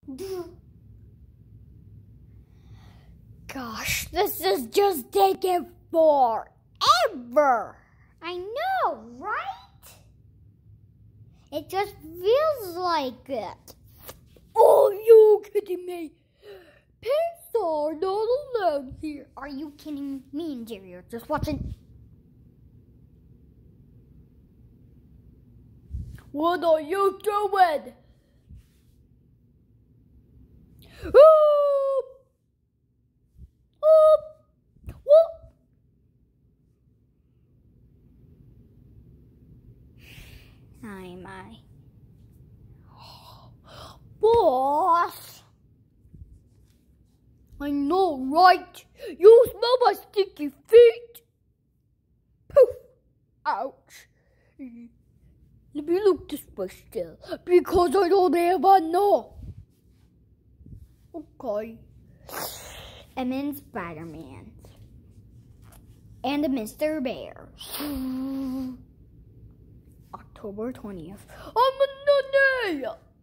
Gosh, this is just taking forever. I know, right? It just feels like it. Oh, you kidding me? Pigs are not allowed here. Are you kidding me and Jerry are just watching? What are you doing? Oop! Oop! Whoop! My. Boss! I know, right? You smell my sticky feet? Poof! Ouch! Let me look this way still, because I don't ever know. Okay. Emmet and Spider-Man. And the Mr.Bear. October 20th. I'm a nanny!